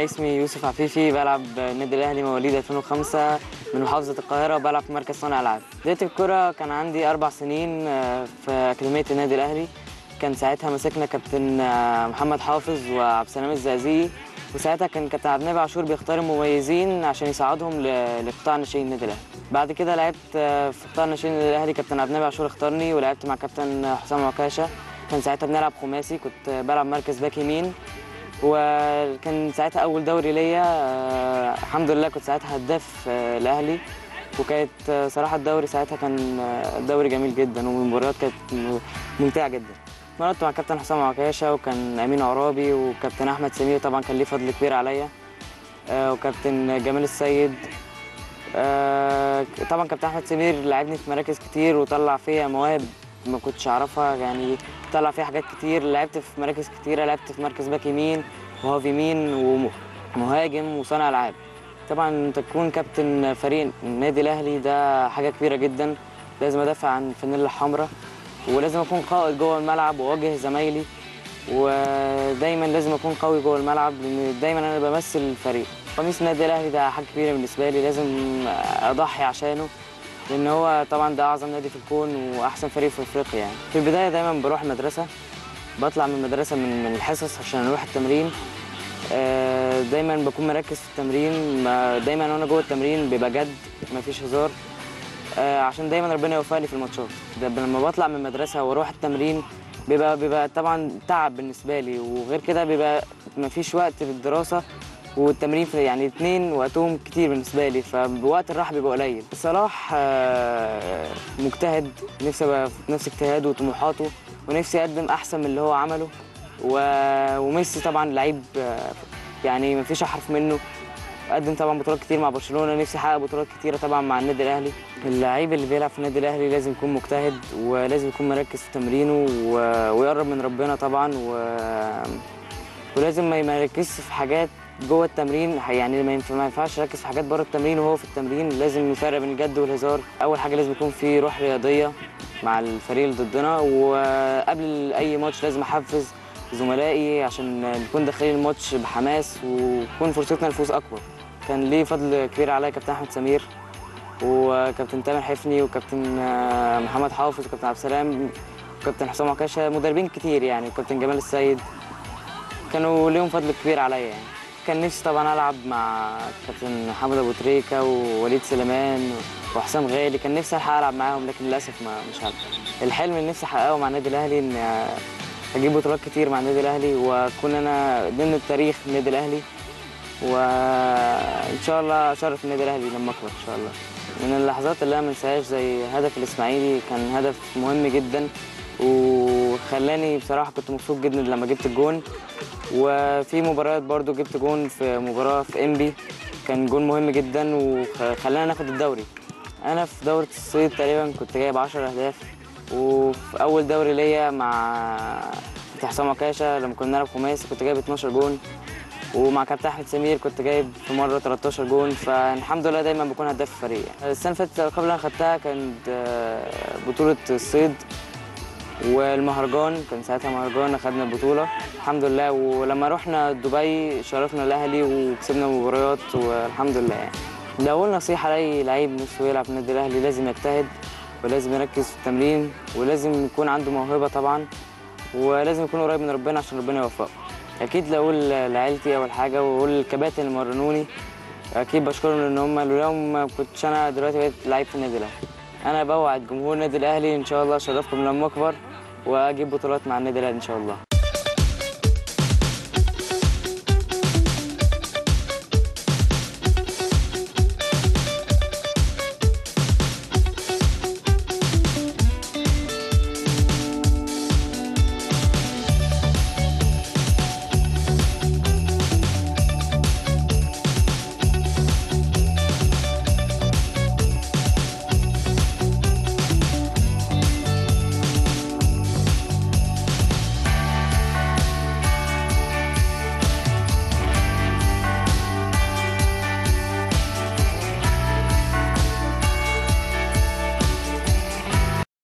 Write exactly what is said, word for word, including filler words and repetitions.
اسمي يوسف عفيفي، بلعب النادي الاهلي مواليد ألفين وخمسة من محافظه القاهره، وبلعب في مركز صانع العاب. بدايه الكره كان عندي اربع سنين في اكاديميه النادي الاهلي. كان ساعتها مسكنا كابتن محمد حافظ وعبد السلام الزقازيقي، وساعتها كان كابتن عبد النبي عاشور بيختار المميزين عشان يصعدهم لقطاع ناشئين النادي الاهلي. بعد كده لعبت في قطاع ناشئين النادي الاهلي، كابتن عبد النبي عاشور اختارني، ولعبت مع كابتن حسام عكاشه. كان ساعتها بنلعب خماسي، كنت بلعب مركز باك يمين، وكان ساعتها اول دوري ليا. آه الحمد لله كنت ساعتها هداف آه الاهلي، وكانت آه صراحه الدوري ساعتها كان آه دوري جميل جدا، والمباريات كانت ممتعه جدا. مرت مع كابتن حسام عكاشه، وكان امين عرابي، وكابتن احمد سمير طبعا كان ليه فضل كبير عليا، آه وكابتن جمال السيد. آه طبعا كابتن احمد سمير لعبني في مراكز كتير، وطلع فيا مواهب ما كنتش اعرفها، يعني طلع فيها حاجات كتير. لعبت في مراكز كتيره، لعبت في مركز باك يمين وهاف يمين ومهاجم وصانع العاب. طبعا انت تكون كابتن فريق النادي الاهلي ده حاجه كبيره جدا. لازم ادافع عن الفانيلا الحمراء، ولازم اكون قائد جوه الملعب واواجه زمايلي، ودايما لازم اكون قوي جوه الملعب، لان دايما انا بمثل الفريق. قميص النادي الاهلي ده حاجه كبيره بالنسبه لي، لازم اضحي عشانه، لان هو طبعا ده اعظم نادي في الكون واحسن فريق في افريقيا. يعني في البدايه دايما بروح المدرسه، بطلع من المدرسه من من الحصص عشان اروح التمرين. دايما بكون مركز في التمرين، دايما وانا جوه التمرين بيبقى جد، مفيش هزار، عشان دايما ربنا يوفقني في الماتشات. لما بطلع من المدرسه واروح التمرين بيبقى بيبقى طبعا تعب بالنسبه لي، وغير كده بيبقى مفيش وقت في الدراسه والتمرين، في يعني اتنين وقتهم كتير بالنسبه لي، فوقت الراحه بيبقى قليل. صلاح مجتهد، نفسي ابقى في نفس اجتهاده وطموحاته، ونفسي اقدم احسن من اللي هو عمله. وميسي طبعا لعيب يعني مفيش احرف منه، قدم طبعا بطولات كتير مع برشلونه، نفسي احقق بطولات كتيره طبعا مع النادي الاهلي. اللعيب اللي بيلعب في النادي الاهلي لازم يكون مجتهد، ولازم يكون مركز في تمرينه، ويقرب من ربنا طبعا، و... ولازم ما يركزش في حاجات جوه التمرين، يعني ما ينفعش يركز في حاجات بره التمرين وهو في التمرين. لازم يفرق بين الجد والهزار. اول حاجه لازم يكون في روح رياضيه مع الفريق اللي ضدنا، وقبل اي ماتش لازم احفز زملائي عشان نكون داخلين الماتش بحماس، وتكون فرصتنا الفوز اكبر. كان ليه فضل كبير عليا كابتن احمد سمير، وكابتن تامر حفني، وكابتن محمد حافظ، وكابتن عبد السلام، وكابتن حسام عكاشه، مدربين كتير يعني، وكابتن جمال السيد، كانوا ليهم فضل كبير عليا يعني. كان نفسي طبعا العب مع كابتن محمد ابو تريكه ووليد سليمان وحسام غالي، كان نفسي الحق العب معاهم، لكن للاسف ما مش هلعب. الحلم اللي نفسي احققه مع النادي الاهلي ان اجيب بطولات كتير مع النادي الاهلي، واكون انا ضمن التاريخ النادي الاهلي، وان شاء الله اشرف النادي الاهلي لما اكبر ان شاء الله. من اللحظات اللي انا ما انساهاش زي هدف الاسماعيلي، كان هدف مهم جدا، وخلاني بصراحه كنت مبسوط جدا لما جبت الجون. وفي مباريات برضو جبت جون، في مباراه في انبي كان جون مهم جدا وخلانا ناخد الدوري. انا في دوره الصيد تقريبا كنت جايب عشرة اهداف، وفي اول دوري ليا مع كابتن حسام عكاشه لما كنا بنلعب خماسي كنت جايب اتناشر جون، ومع كابتن احمد سمير كنت جايب في مره تلتاشر جون، فالحمد لله دايما بكون هداف الفريق. السنه اللي فاتت الالقاب اللي انا خدتها كانت بطوله الصيد والمهرجان، كان ساعتها مهرجان اخدنا البطوله الحمد لله. ولما رحنا دبي شرفنا الاهلي وكسبنا مباريات والحمد لله يعني. ده اول نصيحه لاي لعيب نفسه يلعب في النادي الاهلي، لازم يجتهد، ولازم يركز في التمرين، ولازم يكون عنده موهبه طبعا، ولازم يكون قريب من ربنا عشان ربنا يوفقه. اكيد اقول لعيلتي اول حاجه، واقول للكباتن اللي مرنوني اكيد بشكرهم، لان هم لولاهم ما كنتش انا دلوقتي بقيت لعيب في النادي الاهلي. انا بوعد جمهور النادي الاهلي ان شاء الله اشرفكم لما اكبر واجيب بطولات مع النادي الاهلي ان شاء الله.